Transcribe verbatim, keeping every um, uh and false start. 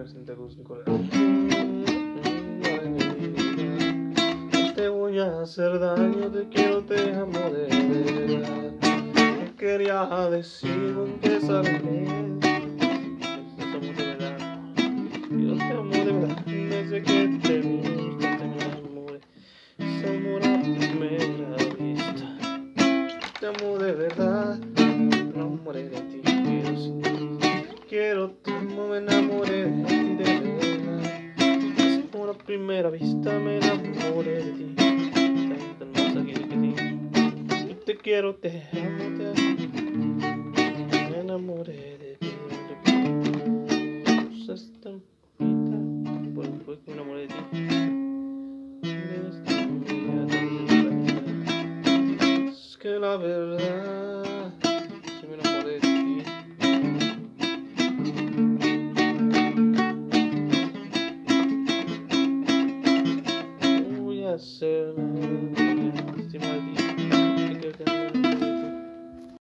Javier Santa Cruz, Nicolás. Te voy a hacer daño, te quiero, te amo de verdad. Te quería decir, confesarme. Te amo de verdad. Yo te amo de verdad. Desde que te vi, te me enamoré. Es amor a primera vista. Te amo de verdad. Me enamoré de ti. Quiero, quiero, te amo, me enamoré de ti de verdad. Es amor a primera vista, me enamoré de ti. Tan hermosa que sí. Yo te quiero, te amo, te amo. Me enamoré de ti. Cosas tan bonitas. Pues fue que me enamoré de ti. Es que la verdad, si me enamoré de ti. Voy a hacer